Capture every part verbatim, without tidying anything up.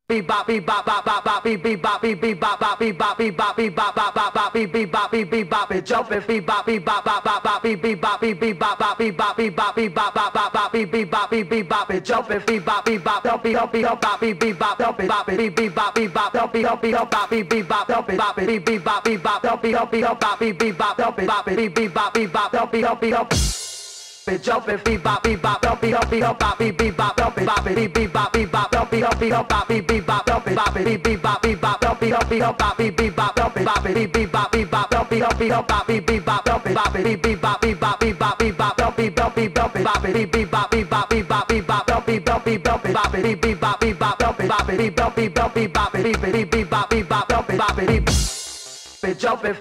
bebop bebop bop bop bop bebop bebop bop bebop bebop bebop bop bop bop bebop bebop it jumping bebop bebop bop bop bop bebop bebop bop bebop bebop bebop bop bop bop bebop bebop it jumping bebop bebop dump it up it up bop bebop dump it bop it bebop bebop dump it up it up bop bebop dump it bop it bebop bebop dump it up it up bop bebop dump it bop it bebop bebop dump it up it up it jumping bebop bebop dump it up it up bop bebop dump it bop it bebop bebop dump it up it up bop bebop dump it bop it bebop bebop dump it up it up bop bebop dump it bop it bebop bebop dump it up it up bop bebop dump it bop it bebop bebop bebop bebop dump it dump it dump it bop it bebop bebop bebop bebop dump it dump it dump it bop it bebop bebop dump it bop it dump it dump it bop it bebop bebop dump it bop it it jumping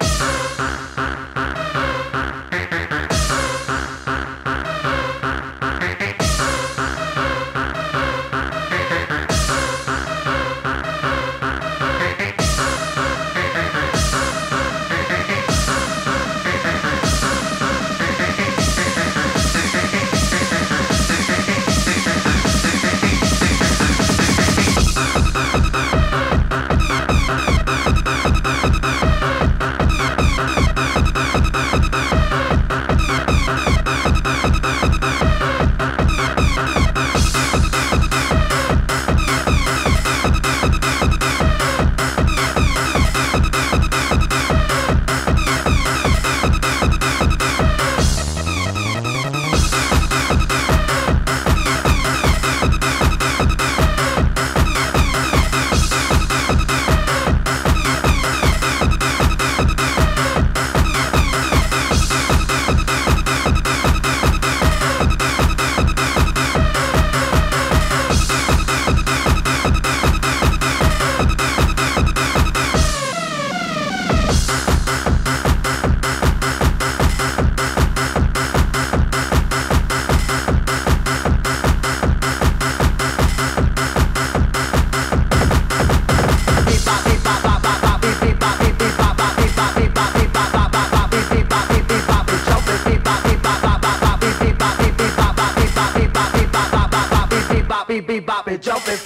bebop it jumping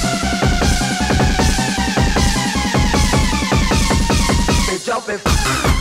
jumping